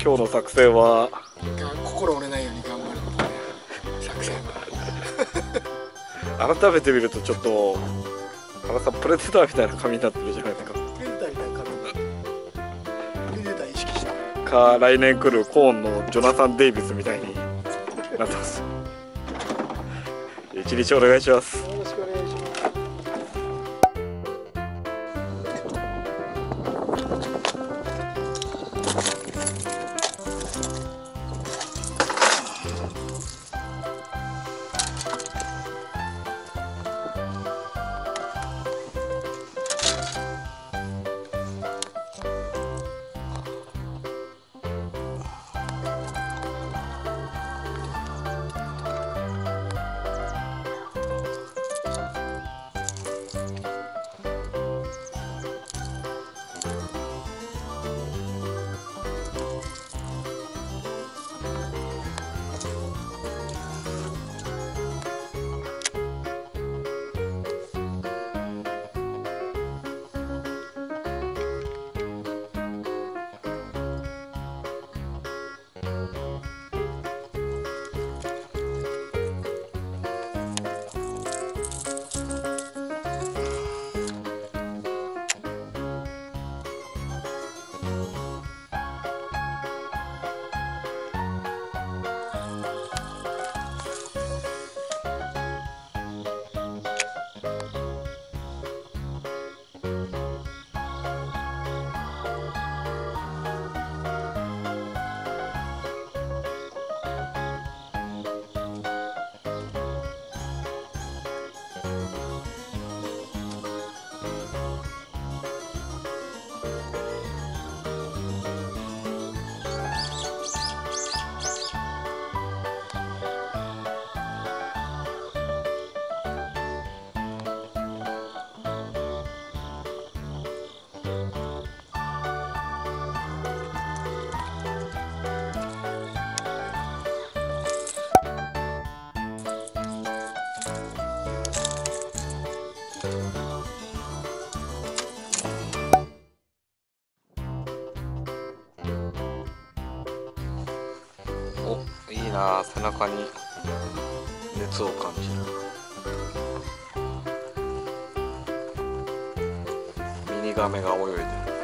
今日の作戦は心折れないように頑張ることね、作戦。 改めて見るとちょっと原さんプレデターみたいな髪になってるじゃないですか。 プレデターみたいな髪、プレデター意識したか来年来るコーンのジョナサン・デイビスみたいになってます。一日お願いします。 よろしくお願いします。 お、いいな、背中に熱を感じる。ミニガメが泳いでる。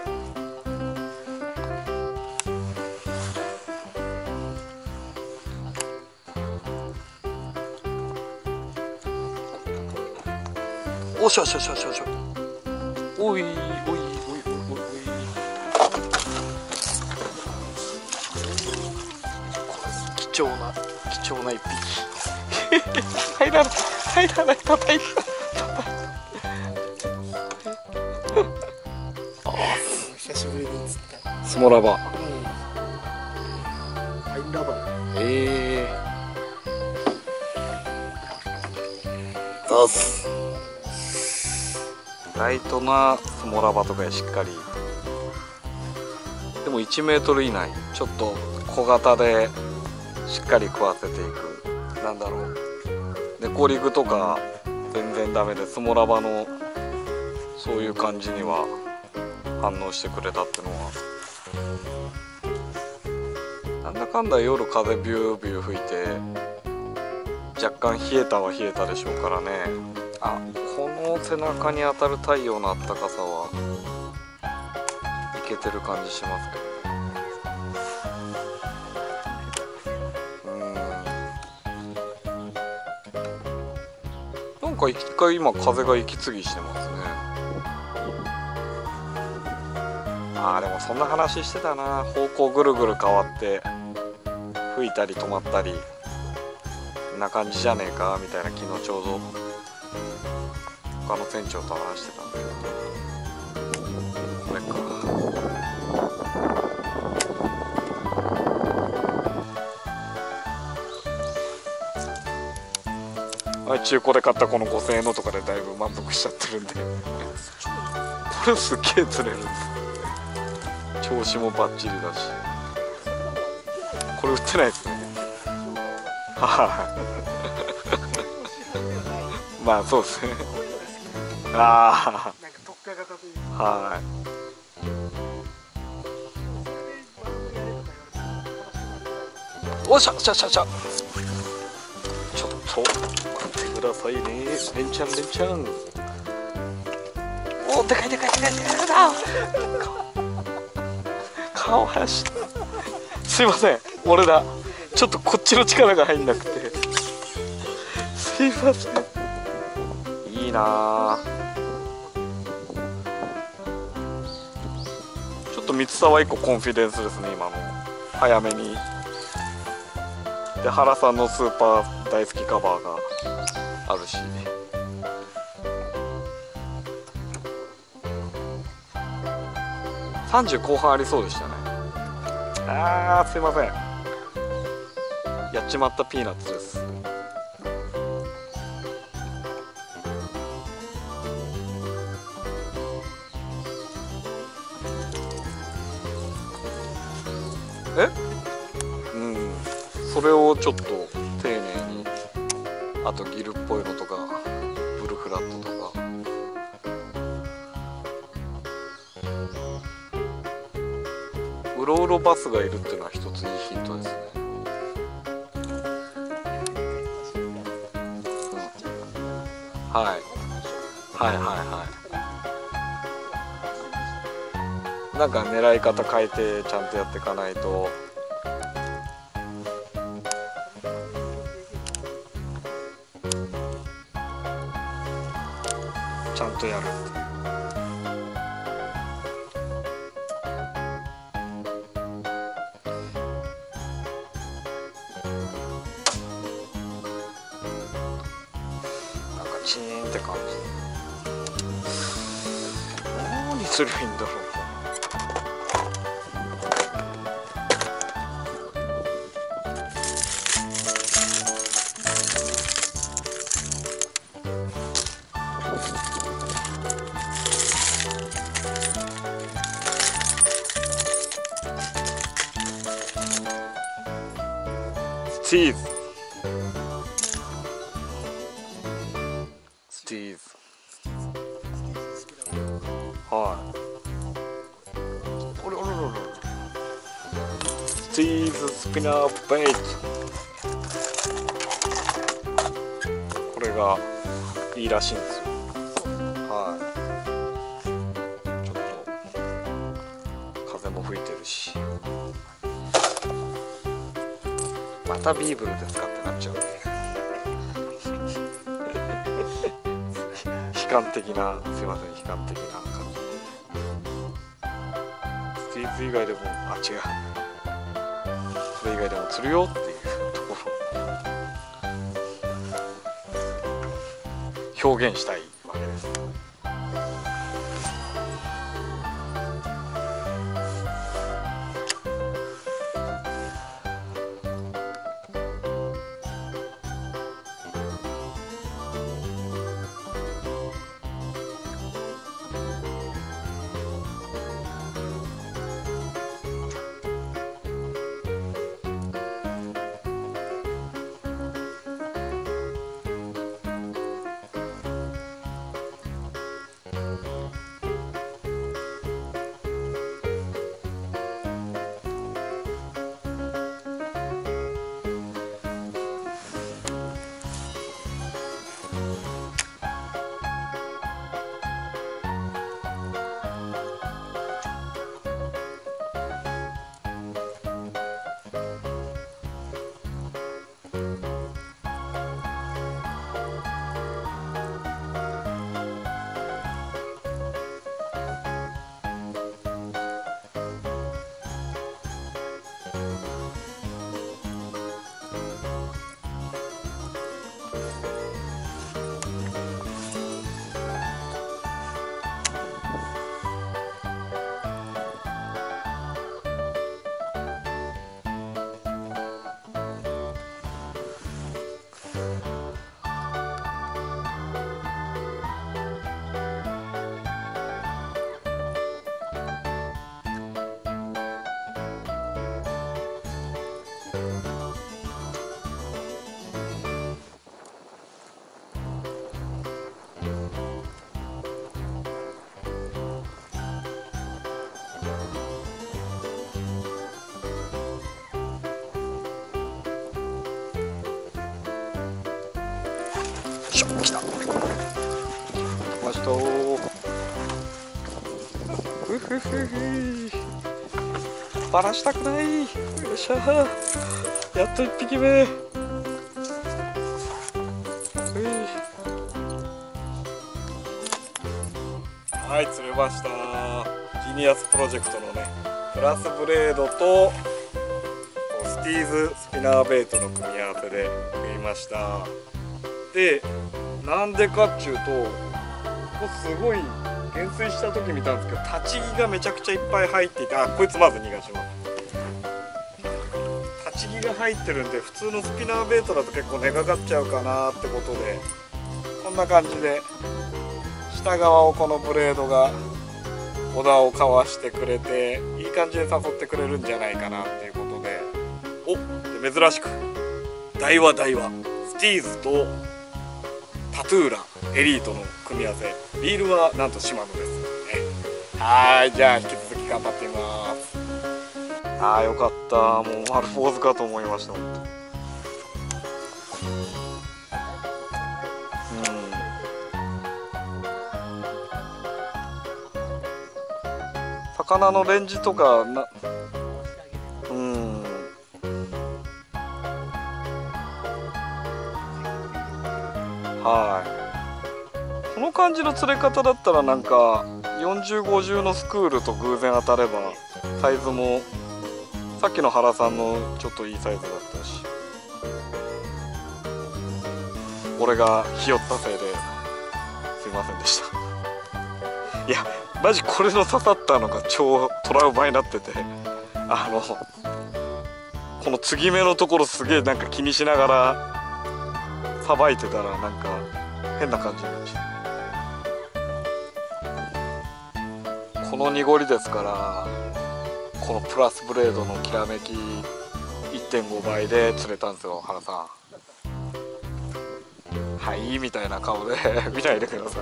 おしょしょしょしょしょ。おいおいおいおいおいおい。貴重な一匹。入らない叩いた。 久しぶりに釣った。 スモラバ。 ファインラバー。 出す。ライトなスモラバとかしっかり。でも1メートル以内、ちょっと小型でしっかり食わせていく。なんだろう、ネコリグとか全然ダメで、スモラバのそういう感じには反応してくれたってのは、なんだかんだ夜風ビュービュー吹いて若干冷えたは冷えたでしょうからね。あ、この背中に当たる太陽のあったかさはいけてる感じしますけど。なんか一回今風が息継ぎしてますね。あー、でもそんな話してたな。方向ぐるぐる変わって吹いたり止まったりこんな感じじゃねえかみたいな、昨日ちょうど他の船長と話してたんだけど、これか。中古で買ったこの5000円のとかでだいぶ満足しちゃってるんでこれすっげえ釣れるんです。調子もバッチリだし、これ売ってないですね。はいまあそうですね。ああ、 なんか特化型というはい。 おっしゃしゃしゃしゃ、ちょっと待ってくださいね。レンちゃんレンちゃん、おでかいでかいでかいでかいだ、顔生やした。すいません、俺だ、ちょっとこっちの力が入んなくてすいません。いいな、ちょっと三沢1個コンフィデンスですね、今の早めに。で原さんのスーパー大好きカバーがあるし、30後半ありそうでしたね。あーすいません、やっちまったピーナッツです。それをちょっと丁寧に、あとギルっぽいのとかブルフラットとか、うろうろバスがいるっていうのは一ついいヒントですね。はい、はいはいはい、なんか狙い方変えてちゃんとやっていかないと。ちゃんとやる。なんかチーンって感じ。何すりゃいいんだろう。スティーズ、スティーズ、はい、おれおれおれおれ、スティーズスピナーベイト、これがいいらしいんですよ。はい、ちょっと風も吹いてるし、またビーブルですかってなっちゃうね悲観的な、すいません、悲観的な感じ。スティーズ以外でも、あ、違う、それ以外でも釣るよっていうところを表現したいわけです。 しょ、来た。来ましたー。ふふふふ。バラしたくない。よっしゃー。やっと1匹目。はい、釣れました。ジニアスプロジェクトのね、プラスブレードとスティーズスピナーベイトの組み合わせで食いました。で、なんでかっちゅうと、すごい減衰した時見たんですけど、立ち木がめちゃくちゃいっぱい入っていて、あ、こいつまず逃がします。立ち木が入ってるんで、普通のスピナーベイトだと結構根がかっちゃうかなってことで、こんな感じで下側をこのブレードが小田をかわしてくれて、いい感じで誘ってくれるんじゃないかなっていうことで、で珍しくダイワスティーズとタトゥーラエリートの組み合わせ。リールはなんとシマノですね。はい、じゃあ引き続き頑張ってみます。あー、よかった。もう丸坊主かと思いました。本当。魚のレンジとかはい、この感じの釣れ方だったらなんか40、50のスクールと偶然当たればサイズもさっきの原さんのちょっといいサイズだったし、俺がひよったせいですいませんでした。いやマジこれの刺さったのが超トラウマになってて、この継ぎ目のところすげえなんか気にしながらさばいてたらなんか変な感じになっちゃう。この濁りですから、このプラスブレードのきらめき 1.5 倍で釣れたんですよ。原さん、はいみたいな顔で見ないでください。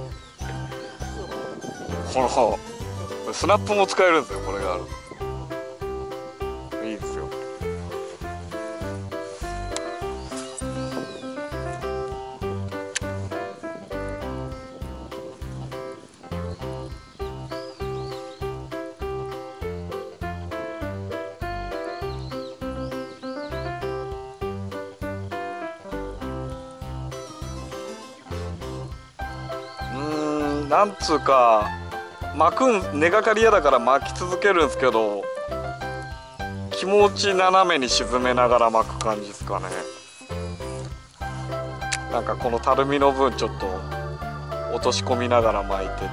このスナップも使えるんですよ、これがある。いいですよ。なんつうか根がかり嫌だから巻き続けるんですけど、気持ち斜めに沈めながら巻く感じですかね。なんかこのたるみの分ちょっと落とし込みながら巻いてって、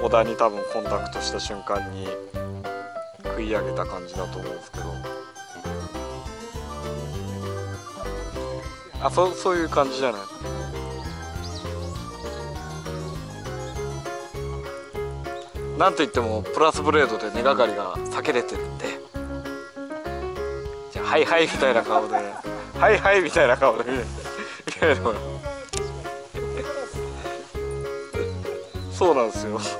小田に多分コンタクトした瞬間に食い上げた感じだと思うんですけど、そういう感じじゃない。なんといってもプラスブレードで根がかりが避けれてるんで、じゃあはいはいみたいな顔ではいはいみたいな顔で見ないでもらう。そうなんですよ。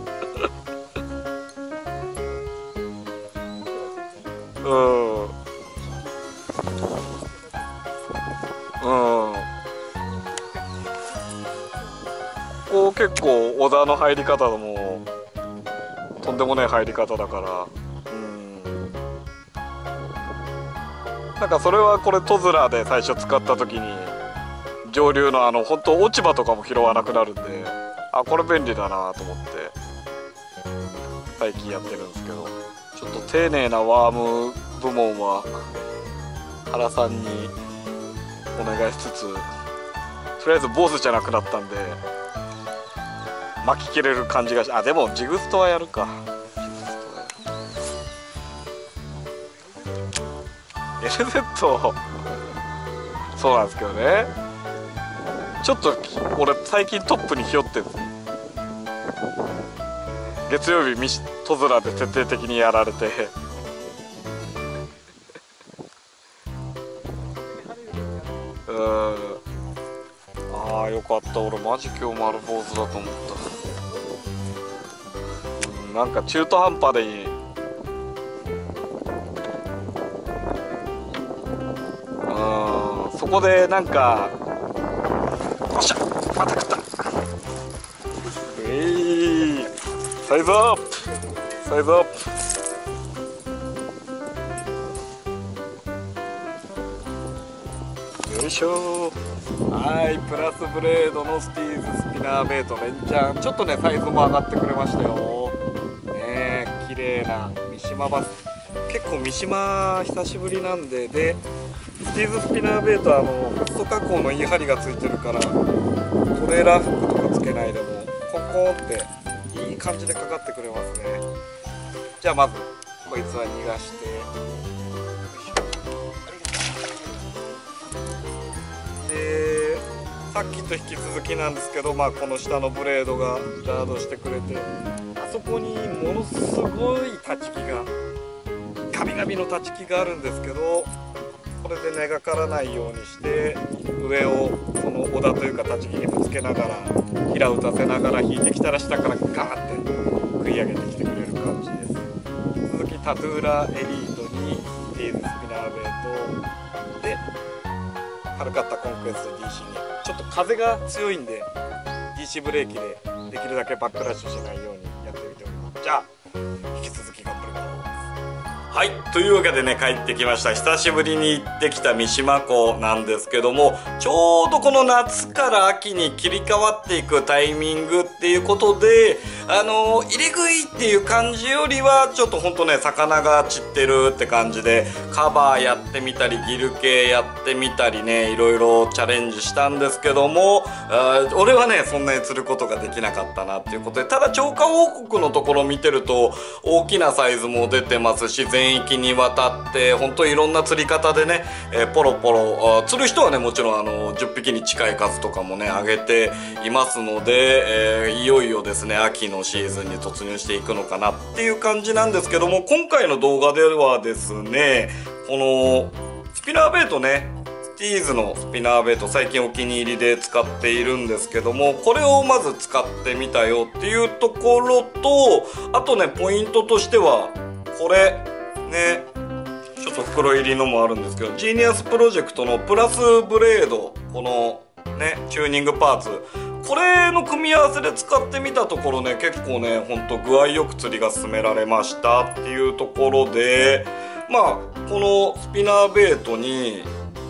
こう結構小田の入り方もとんでもない入り方だから、なんかそれはこれトズラで最初使った時に上流の本当落ち葉とかも拾わなくなるんで、これ便利だなと思って最近やってるんですけど、ちょっと丁寧なワーム部門は原さんにお願いしつつ、とりあえず坊主じゃなくなったんで巻き切れる感じがでもジグストはやるか。LZ そうなんですけどね、ちょっと俺最近トップにひよってるんですよ。月曜日トズラで徹底的にやられてよかった。俺マジ今日丸坊主だと思った。なんか中途半端でそこでなんかよっしゃサイズアップ、サイズアップ。よいしょ。はい、プラスブレードのスティーズスピナーベイト連チャン、ちょっとねサイズも上がってくれましたよ。ね、綺麗な三島バス。結構三島久しぶりなんで、でスティーズスピナーベイトはフッ素加工のいい針がついてるから、トレーラーフックとかつけないでもコンコンっていい感じでかかってくれますね。じゃあまずこいつは逃がして、でさっきと引き続きなんですけど、この下のブレードがガードしてくれて、あそこにものすごい立ち木がガビガビの立ち木があるんですけど、これで根がからないようにして上をこの枝というか立ち木にぶつけながら平打たせながら引いてきたら下からガーって食い上げてきてくれる感じです。続きタトゥーラエリートにスティーズスピナーベイトでハルカッタコンクエスト DC に、ちょっと風が強いんで DC ブレーキでできるだけバックラッシュしないようにやってみております。じゃあ引き続き頑張ります。はい、というわけでね、帰ってきました。久しぶりに行ってきた三島港なんですけども、ちょうどこの夏から秋に切り替わっていくタイミングっていうことで、入れ食いっていう感じよりはちょっとほんとね、魚が散ってるって感じで、カバーやってみたりギル系やってみたりね、いろいろチャレンジしたんですけども、俺はねそんなに釣ることができなかったなっていうことで、ただ超過王国のところ見てると大きなサイズも出てますし、全域にわたってほんといろんな釣り方でね、ポロポロ釣る人はね、もちろん10匹に近い数とかもね上げていますので、いよいよですね秋のシーズンに突入していくのかなっていう感じなんですけども、今回の動画ではですね、このスピナーベイトね、スティーズのスピナーベイト最近お気に入りで使っているんですけども、これをまず使ってみたよっていうところと、あとねポイントとしてはこれね、ちょっと袋入りのもあるんですけど、ジーニアスプロジェクトのプラスブレード、このねチューニングパーツ、これの組み合わせで使ってみたところね、結構ねほんと具合よく釣りが進められましたっていうところで、このスピナーベイトに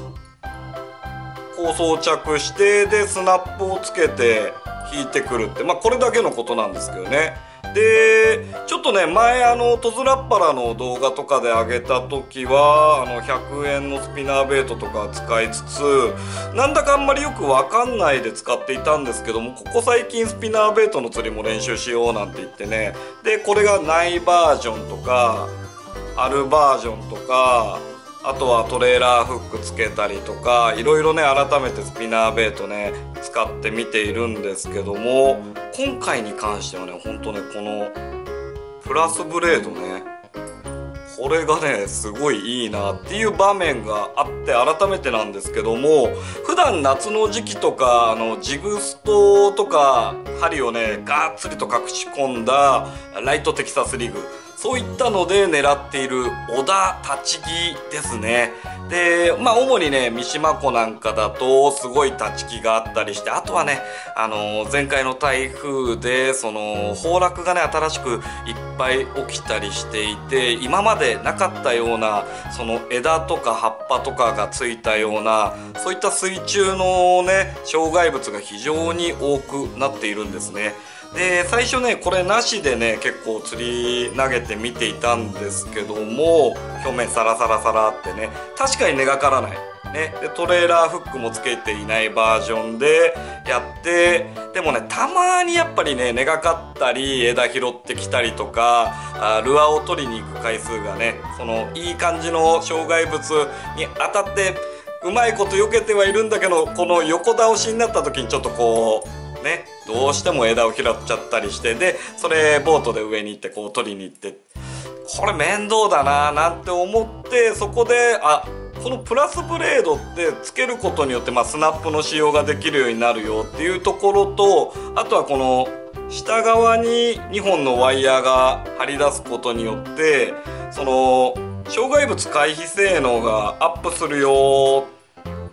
こう装着して、でスナップをつけて引いてくるって、これだけのことなんですけどね。でちょっとね前トズラッパラの動画とかで上げた時は100円のスピナーベイトとか使いつつ、なんだかあんまりよく分かんないで使っていたんですけども、ここ最近スピナーベイトの釣りも練習しようなんて言ってね、でこれがないバージョンとかあるバージョンとか、あとはトレーラーフックつけたりとか、いろいろね改めてスピナーベイトね使ってみているんですけども、今回に関してはねほんとねこのプラスブレードね、これがねすごいいいなっていう場面があって、改めてなんですけども、普段夏の時期とかジグストとか針をねガーッツリと隠し込んだライトテキサスリグ、そういったので狙っている小田立ち木ですね。で主にね三島湖なんかだとすごい立ち木があったりして、あとはね前回の台風でその崩落がね新しくいっぱい起きたりしていて、今までなかったようなその枝とか葉っぱとかがついたような、そういった水中のね障害物が非常に多くなっているんですね。で最初ねこれなしでね結構釣り投げてみていたんですけども、表面サラサラサラってね確かに根がからないね、でトレーラーフックもつけていないバージョンでやって、でもねたまにやっぱりね根がかったり枝拾ってきたりとか、ルアーを取りに行く回数がねそのいい感じの障害物に当たってうまいこと避けてはいるんだけど、この横倒しになった時にちょっとこうねどうしても枝を拾っちゃったりして、でそれボートで上に行ってこう取りに行って、これ面倒だななんて思って、そこでこのプラスブレードってつけることによってスナップの使用ができるようになるよっていうところと、あとはこの下側に2本のワイヤーが張り出すことによってその障害物回避性能がアップするよ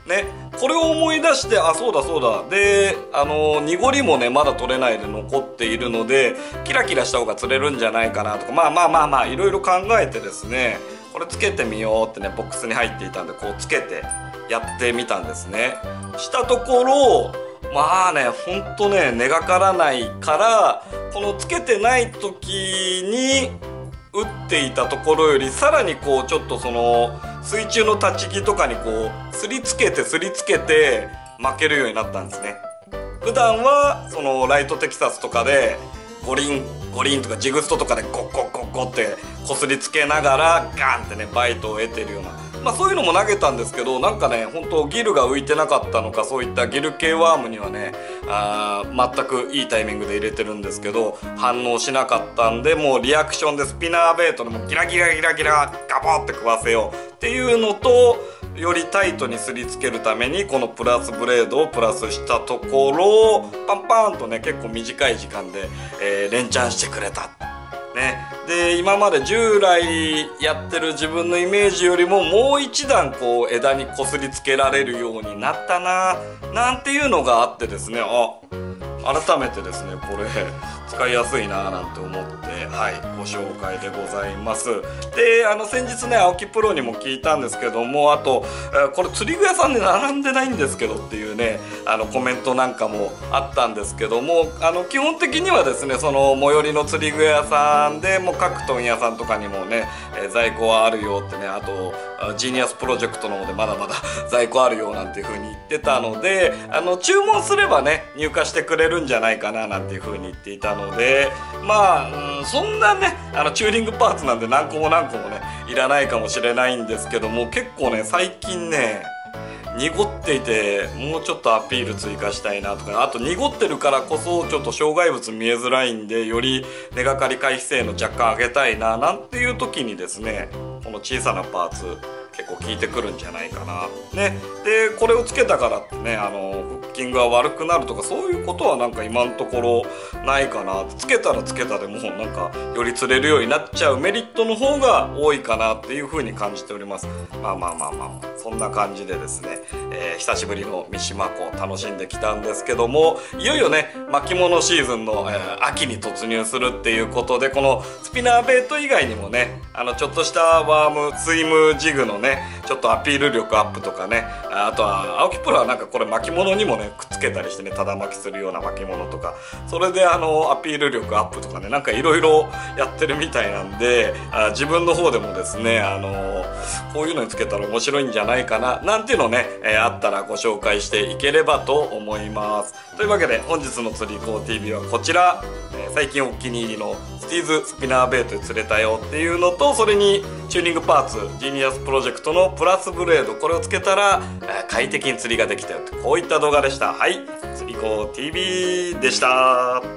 ね、これを思い出して、あ、そうだそうだ、で濁りもねまだ取れないで残っているので、キラキラした方が釣れるんじゃないかなとか、まあいろいろ考えてですね、これつけてみようってねボックスに入っていたんで、こうつけてやってみたんですね。したところ、まあね、ほんとね、根がからないから、このつけてない時に打っていたところよりさらにこうちょっとその水中の立ち木とかにこうすりつけて負けるようになったんですね。普段はそのライトテキサスとかでゴリンゴリンとかジグストとかでゴッゴッゴッゴッってこすりつけながらガンってねバイトを得てるような、まあそういうのも投げたんですけど、なんかね本当ギルが浮いてなかったのか、そういったギル系ワームにはね全くいいタイミングで入れてるんですけど反応しなかったんで、もうリアクションでスピナーベイトでもギラギラギラギラガボって食わせようっていうのと、よりタイトにすりつけるためにこのプラスブレードをプラスしたところ、パンパンとね結構短い時間で、連チャンしてくれた。ね、で今まで従来やってる自分のイメージよりももう一段こう枝にこすりつけられるようになったななんていうのがあってですね、改めてですねこれ使いやすいななんて思って、はい、ご紹介でございます。で先日ね青木プロにも聞いたんですけども、あとこれ釣り具屋さんで並んでないんですけどっていうねコメントなんかもあったんですけども、基本的にはですねその最寄りの釣り具屋さんでもう各問屋さんとかにもね、在庫はあるよってね、あとジーニアスプロジェクトの方でまだまだ在庫あるよなんていう風に言ってたので、注文すればね入荷してくれるんじゃないかななんていう風に言っていたので、まあ、そんなねチューニングパーツなんで何個もねいらないかもしれないんですけども、結構ね最近ね濁っていてもうちょっとアピール追加したいなとか、あと濁ってるからこそちょっと障害物見えづらいんでより根がかり回避性能若干上げたいななんていう時にですね、この小さなパーツ結構効いてくるんじゃないかな。ね、でこれをつけたからってねフッキングが悪くなるとかそういうことはなんか今のところないかな。つけたらつけたでもうなんかより釣れるようになっちゃうメリットの方が多いかなっていう風に感じております。まあそんな感じでですね、久しぶりの三島湖楽しんできたんですけども、いよいよね巻物シーズンの、秋に突入するっていうことで、このスピナーベイト以外にもねちょっとしたワームスイムジグのねちょっとアピール力アップとかね、あとは青木プロはなんかこれ巻物にもねくっつけたりしてねただ巻きするような巻物とか、それでアピール力アップとかねなんかいろいろやってるみたいなんで、自分の方でもですねこういうのにつけたら面白いんじゃないかななんていうのをね、あったらご紹介していければと思います。というわけで本日の釣り子 TV はこちら、最近お気に入りのスティーズスピナーベイトで釣れたよっていうのと、それにチューニングパーツジーニアスプロジェクトのプラスブレード、これをつけたら快適に釣りができたよってこういった動画でした。はい、釣り子 TV でした。